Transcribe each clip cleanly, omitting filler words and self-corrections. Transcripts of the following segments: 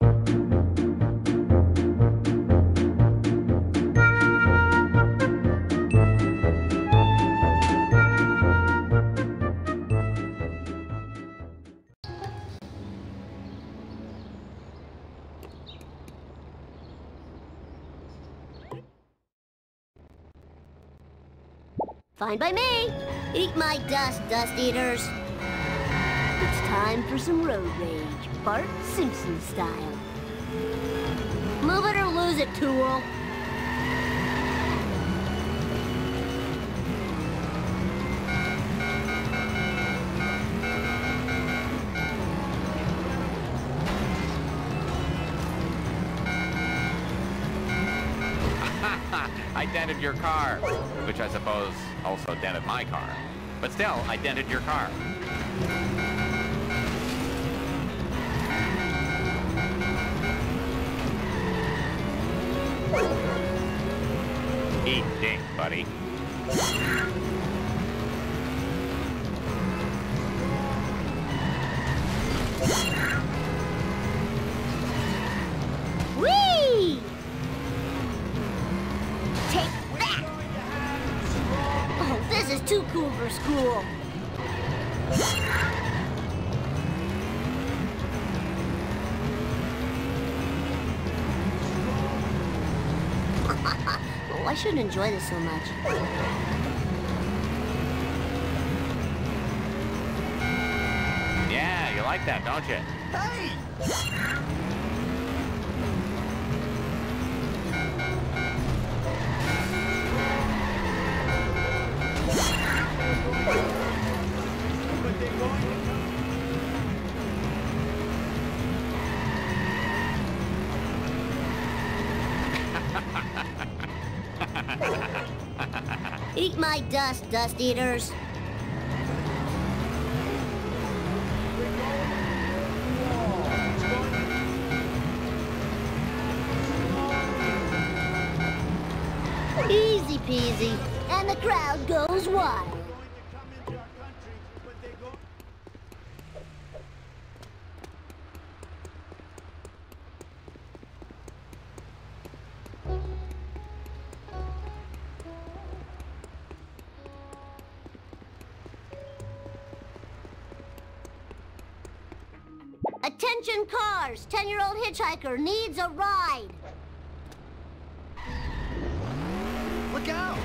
Fine by me. Eat my dust, dust eaters. It's time for some road rage, Bart Simpson style. Move it or lose it, tool. I dented your car, which I suppose also dented my car. But still, I dented your car. Eat dink, buddy. Whee! Take that! Oh, this is too cool for school. Oh, I shouldn't enjoy this so much. Yeah, you like that, don't you? Hey! But they're going to come. Eat my dust, dust eaters. Easy peasy, and the crowd goes wild. Attention cars! 10-year-old hitchhiker needs a ride. Look out!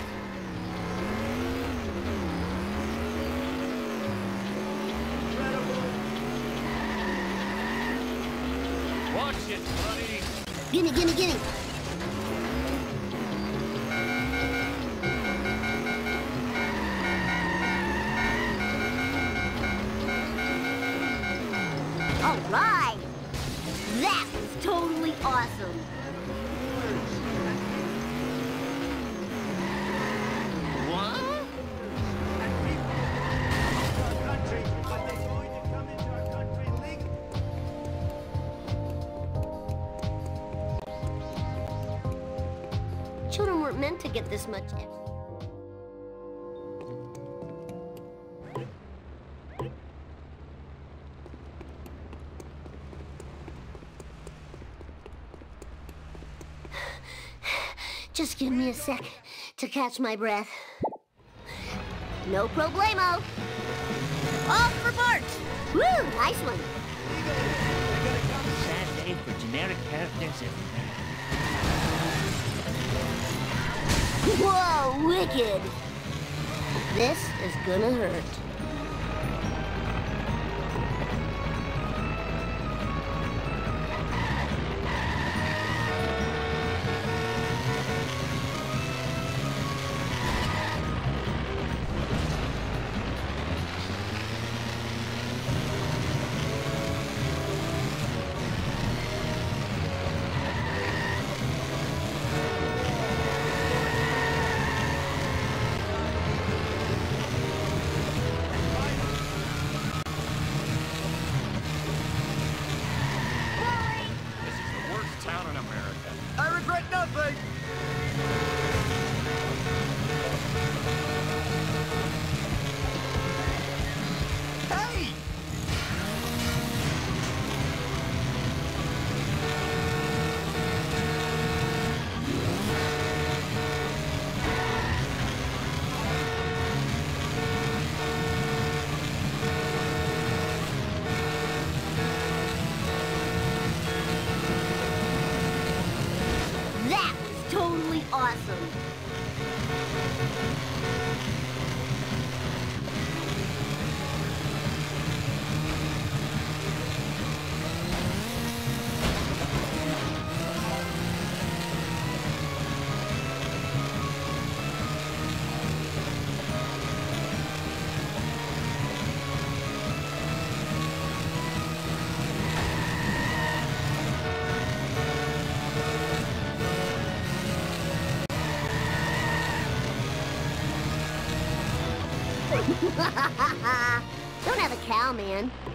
Watch it, buddy. Gimme, gimme, gimme. All right. That was totally awesome. What? Country, but they're going to come into our country legally. Children weren't meant to get this much extra. Just give me a sec to catch my breath. No problemo. Off for Bart! Woo, nice one. Sad day for generic characters everywhere. Whoa, wicked. This is gonna hurt. This is the worst town in America. I regret nothing. Hey! awesome. Don't have a cow, man.